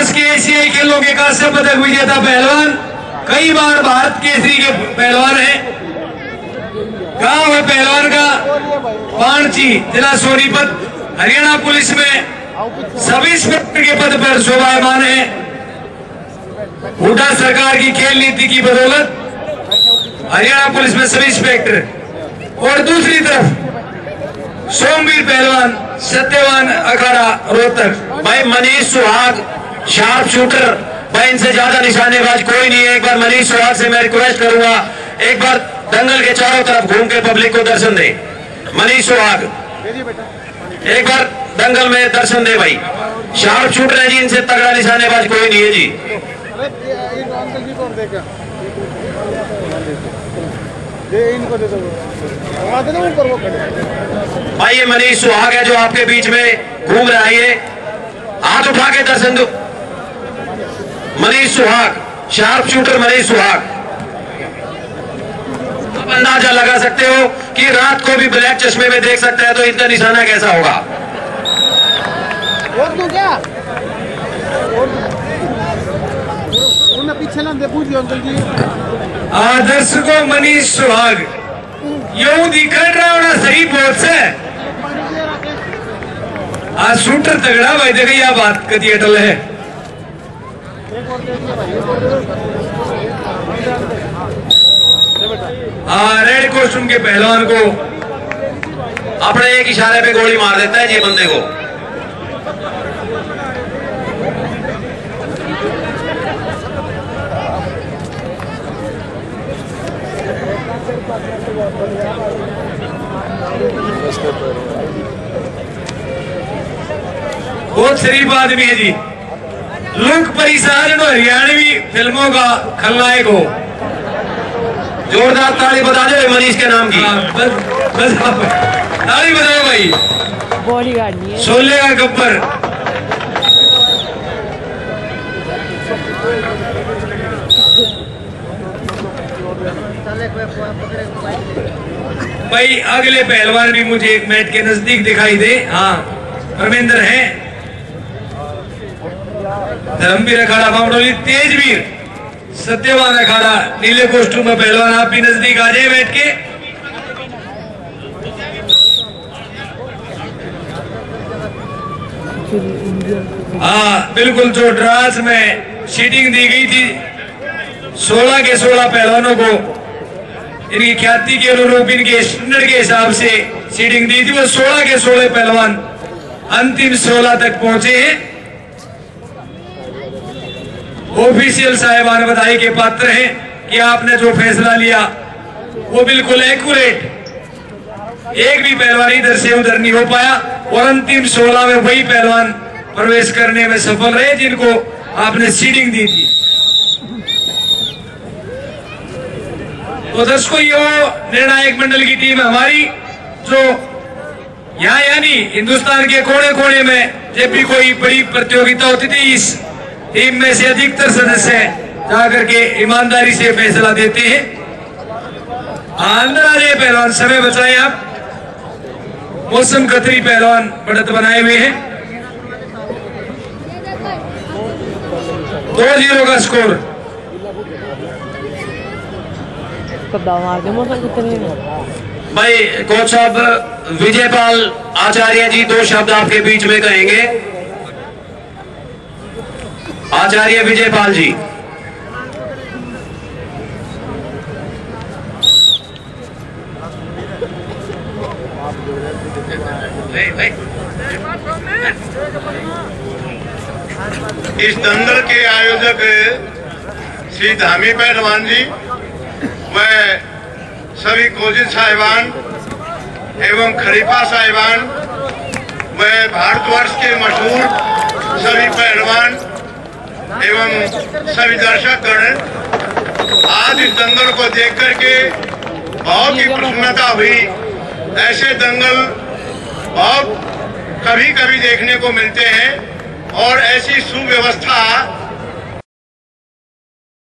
देश के एशियाई खेलों के कांस्य पदक विजेता पहलवान, कई बार भारत केसरी के पहलवान हैं। गांव है पहलवान का पाणची, जिला सोनीपत, हरियाणा पुलिस में सब इंस्पेक्टर के पद पर शोभायमान है। हुड्डा सरकार की खेल नीति की बदौलत हरियाणा पुलिस में सब इंस्पेक्टर। और दूसरी तरफ सोमवीर पहलवान, सत्यवान अखाड़ा रोहतक। भाई मनीष सुहाग शार्प शूटर, भाई इनसे ज्यादा निशानेबाज कोई नहीं है। एक बार मनीष सुहाग से मैं रिक्वेस्ट करूंगा, एक बार दंगल के चारों तरफ घूम के पब्लिक को दर्शन दे। मनीष सुहाग एक बार दंगल में दर्शन दे भाई। शार्प शूटर है जी, इनसे तगड़ा निशानेबाज कोई नहीं है जी। भाई ये मनीष सुहाग है जो आपके बीच में घूम रहा है, ये हाथ उठा के दर्शन दो। मनीष सुहाग, शार्प शूटर मनीष सुहाग। आप अंदाजा लगा सकते हो कि रात को भी ब्लैक चश्मे में देख सकता है तो इनका निशाना कैसा होगा। और तो क्या पीछे ना पूछ अंकल जी। दर्शकों मनीष सुहाग यूं दिखा रहा होना सही बहुत से आज शूटर तगड़ा भाई। देखिए यह बात कदी अटल है। रेड कॉस्ट्यूम के पहलवान को अपने एक इशारे पे गोली मार देता है ये बंदे को। बहुत शरीफ आदमी है जी। लुक परिसार हरियाणवी फिल्मों का खलनायक हो। जोरदार ताली बता दो मनीष के नाम की। बस ताली बजाओ भाई। बॉडीगार्ड शोले का गब्बर। भाई अगले पहलवान भी मुझे एक मिनट के नजदीक दिखाई दे। हाँ धर्मेंद्र है। धर्मवीर अखाड़ा बामडोली, तेजवीर सत्यवान अखाड़ा नीले कॉस्ट्यूम में पहलवान। आप भी नजदीक आ जाए बैठ के। हाँ बिल्कुल, जो ड्रास में सीटिंग दी गई थी 16 के 16 पहलवानों को इनकी ख्याति के अनुरूप इनके स्टैंडर्ड के हिसाब से सीटिंग दी थी। वो 16 के 16 पहलवान अंतिम 16 तक पहुंचे हैं। ऑफिशियल साहिबान बधाई के पात्र हैं कि आपने जो फैसला लिया वो बिल्कुल एक्यूरेट। एक भी पहलवान इधर से उधर नहीं हो पाया और अंतिम 16 में वही पहलवान प्रवेश करने में सफल रहे जिनको आपने सीडिंग दी थी। तो दर्शकों ये निर्णायक मंडल की टीम हमारी जो यहाँ यानी हिंदुस्तान के कोने कोने में जब भी कोई बड़ी प्रतियोगिता होती थी इस टीम में से अधिकतर सदस्य जाकर के ईमानदारी से फैसला देते हैं। अंदर आ जाए पहलवान, समय बचाएं आप। मौसम खत्री पहलवान बढ़त बनाए हुए हैं। 2-0 का स्कोर। भाई कोच साहब विजयपाल आचार्य जी 2 शब्द आपके बीच में कहेंगे। आचार्य विजयपाल जी। इस दंगल के आयोजक श्री धामी पहलवान जी व सभी कोचिंग साहिबान एवं खलीफा साहिबान व भारतवर्ष के मशहूर सभी पहलवान एवं सभी दर्शकगण, आज इस दंगल को देख करके बहुत ही प्रसन्नता हुई। ऐसे दंगल बहुत कभी कभी देखने को मिलते हैं और ऐसी सुव्यवस्था